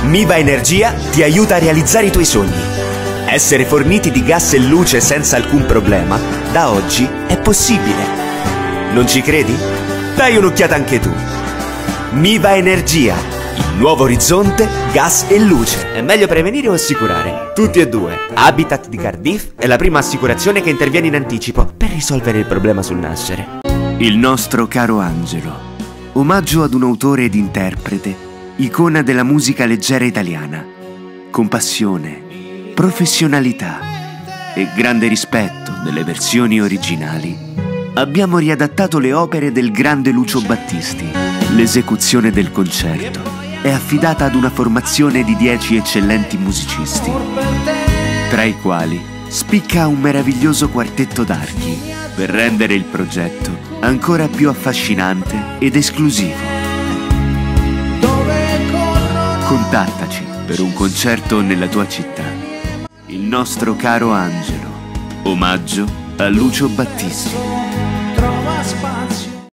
Miva Energia ti aiuta a realizzare i tuoi sogni. Essere forniti di gas e luce senza alcun problema, da oggi è possibile. Non ci credi? Dai un'occhiata anche tu. Miva Energia, il nuovo orizzonte, gas e luce. È meglio prevenire o assicurare? Tutti e due. Habitat di Cardiff è la prima assicurazione che interviene in anticipo per risolvere il problema sul nascere. Il nostro caro Angelo. Omaggio ad un autore ed interprete, icona della musica leggera italiana. Con passione, professionalità e grande rispetto delle versioni originali, abbiamo riadattato le opere del grande Lucio Battisti. L'esecuzione del concerto è affidata ad una formazione di 10 eccellenti musicisti, tra i quali spicca un meraviglioso quartetto d'archi per rendere il progetto ancora più affascinante ed esclusivo. Contattaci per un concerto nella tua città. Il nostro caro Angelo. Omaggio a Lucio Battisti.